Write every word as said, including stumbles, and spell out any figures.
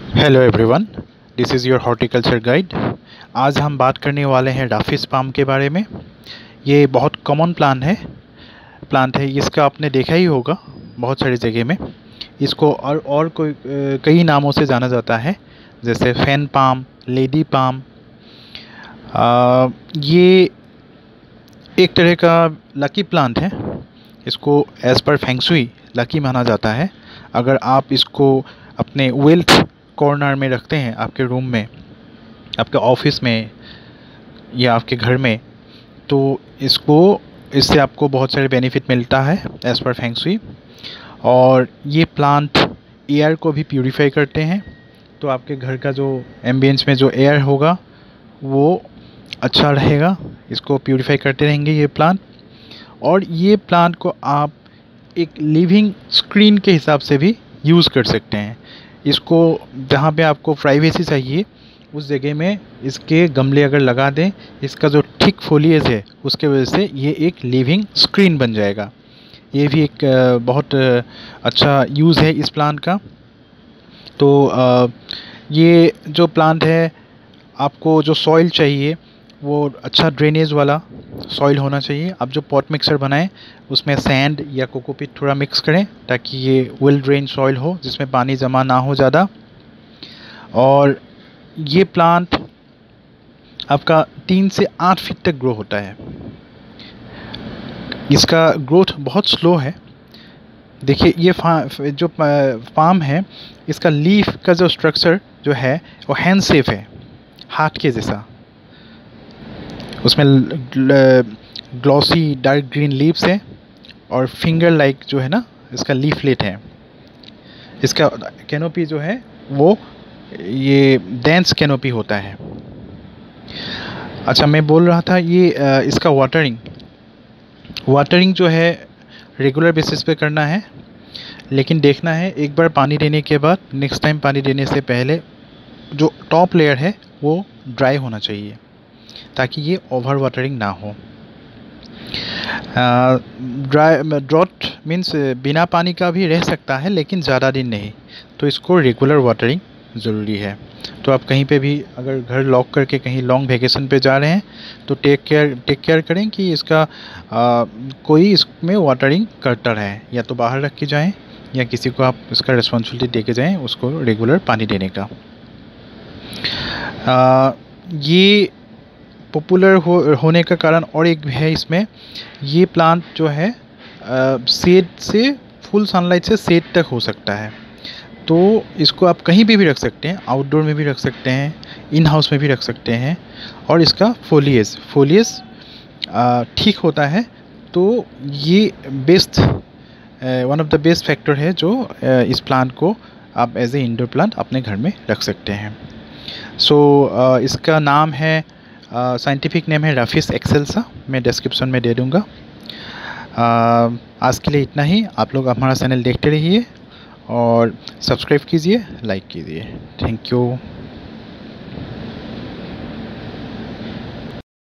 Hello everyone, this is your horticulture guide. आज हम बात करने वाले हैं राफिस पाम के बारे में। ये बहुत कॉमन प्लांट है प्लांट है इसका आपने देखा ही होगा बहुत सारी जगह में। इसको और और कोई कई नामों से जाना जाता है, जैसे फैन पाम, लेडी पाम। आ, ये एक तरह का लकी प्लांट है। इसको as per feng shui lucky माना जाता है। अगर आप इसको अपने वेल्थ कॉर्नर में रखते हैं, आपके रूम में, आपके ऑफिस में या आपके घर में, तो इसको इससे आपको बहुत सारे बेनिफिट मिलता है एज़ पर फेंग शुई। और ये प्लांट एयर को भी प्यूरीफाई करते हैं, तो आपके घर का जो एम्बियंस में जो एयर होगा वो अच्छा रहेगा। इसको प्यूरीफाई करते रहेंगे ये प्लांट। और ये प्लांट को आप एक लिविंग स्क्रीन के हिसाब से भी यूज़ कर सकते हैं। इसको जहाँ पे आपको प्राइवेसी चाहिए उस जगह में इसके गमले अगर लगा दें, इसका जो थिक फोलिएज है उसके वजह से ये एक लिविंग स्क्रीन बन जाएगा। ये भी एक बहुत अच्छा यूज़ है इस प्लांट का। तो ये जो प्लांट है, आपको जो सॉइल चाहिए वो अच्छा ड्रेनेज वाला सॉइल होना चाहिए। आप जो पॉट मिक्सर बनाएं उसमें सैंड या कोकोपीट थोड़ा मिक्स करें ताकि ये वेल ड्रेन सॉइल हो, जिसमें पानी जमा ना हो ज़्यादा। और ये प्लांट आपका तीन से आठ फीट तक ग्रो होता है। इसका ग्रोथ बहुत स्लो है। देखिए ये फा, जो पाम है, इसका लीफ का जो स्ट्रक्चर जो है वो हैंड शेप है, हाथ के जैसा। उसमें ग्लॉसी डार्क ग्रीन लीव्स है और फिंगर लाइक जो है ना इसका लीफलेट है। इसका कैनोपी जो है वो ये डेंस कैनोपी होता है। अच्छा, मैं बोल रहा था ये इसका वाटरिंग वाटरिंग जो है रेगुलर बेसिस पे करना है, लेकिन देखना है एक बार पानी देने के बाद नेक्स्ट टाइम पानी देने से पहले जो टॉप लेयर है वो ड्राई होना चाहिए ताकि ये ओवर वाटरिंग ना हो। ड्राई ड्रॉट मीन्स बिना पानी का भी रह सकता है, लेकिन ज़्यादा दिन नहीं, तो इसको रेगुलर वाटरिंग ज़रूरी है। तो आप कहीं पे भी अगर घर लॉक करके कहीं लॉन्ग वेकेशन पे जा रहे हैं तो टेक केयर टेक केयर करें कि इसका आ, कोई इसमें वाटरिंग करता रहे, या तो बाहर रख के जाएँ या किसी को आप इसका रिस्पॉन्सिबिलिटी दे के जाएँ उसको रेगुलर पानी देने का। आ, ये पॉपुलर हो होने का कारण और एक है, इसमें ये प्लांट जो है शेड से फुल सनलाइट से शेड तक हो सकता है। तो इसको आप कहीं भी भी रख सकते हैं, आउटडोर में भी रख सकते हैं, इन हाउस में भी रख सकते हैं। और इसका फोलिएज फोलिएज ठीक होता है, तो ये best one of the best factor है जो uh, इस प्लांट को आप एज ए इंडोर प्लांट अपने घर में रख सकते हैं। सो so, uh, इसका नाम है, साइंटिफिक नेम है राफिस एक्सेल्सा। मैं डिस्क्रिप्शन में दे दूँगा। आज के लिए इतना ही। आप लोग हमारा चैनल देखते रहिए और सब्सक्राइब कीजिए, लाइक कीजिए। Thank you.